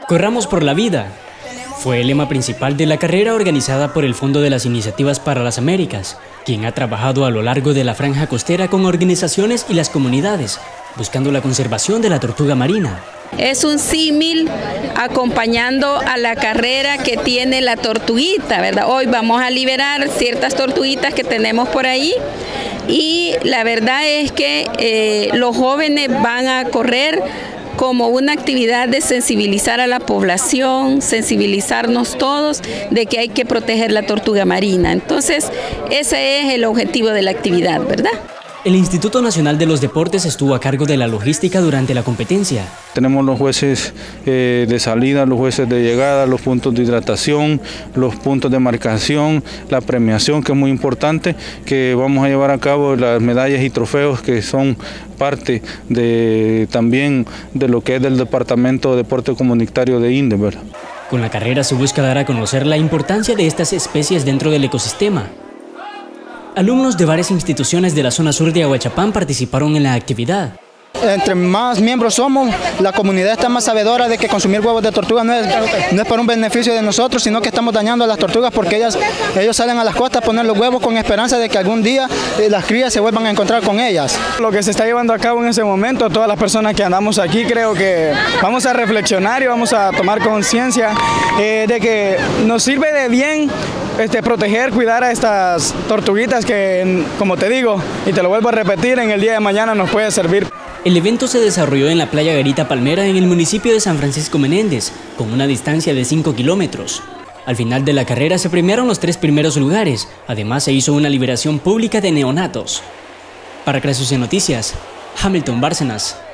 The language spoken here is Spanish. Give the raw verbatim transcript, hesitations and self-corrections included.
Corramos por la vida fue el lema principal de la carrera organizada por el Fondo de las Iniciativas para las Américas, quien ha trabajado a lo largo de la franja costera con organizaciones y las comunidades, buscando la conservación de la tortuga marina. Es un símil acompañando a la carrera que tiene la tortuguita, ¿verdad? Hoy vamos a liberar ciertas tortuguitas que tenemos por ahí y la verdad es que eh, los jóvenes van a correr como una actividad de sensibilizar a la población, sensibilizarnos todos de que hay que proteger la tortuga marina. Entonces, ese es el objetivo de la actividad, ¿verdad? El Instituto Nacional de los Deportes estuvo a cargo de la logística durante la competencia. Tenemos los jueces eh, de salida, los jueces de llegada, los puntos de hidratación, los puntos de marcación, la premiación, que es muy importante, que vamos a llevar a cabo las medallas y trofeos que son parte de, también de lo que es del Departamento de Deporte Comunitario de INDE, ¿verdad? Con la carrera se busca dar a conocer la importancia de estas especies dentro del ecosistema. Alumnos de varias instituciones de la zona sur de Ahuachapán participaron en la actividad. Entre más miembros somos, la comunidad está más sabedora de que consumir huevos de tortuga no es, no es para un beneficio de nosotros, sino que estamos dañando a las tortugas porque ellas, ellos salen a las costas a poner los huevos con esperanza de que algún día las crías se vuelvan a encontrar con ellas. Lo que se está llevando a cabo en ese momento, todas las personas que andamos aquí, creo que vamos a reflexionar y vamos a tomar conciencia eh, de que nos sirve de bien Este, proteger, cuidar a estas tortuguitas que, como te digo, y te lo vuelvo a repetir, en el día de mañana nos puede servir. El evento se desarrolló en la playa Garita Palmera en el municipio de San Francisco Menéndez, con una distancia de cinco kilómetros. Al final de la carrera se premiaron los tres primeros lugares, además se hizo una liberación pública de neonatos. Para Crasucia Noticias, Hamilton Bárcenas.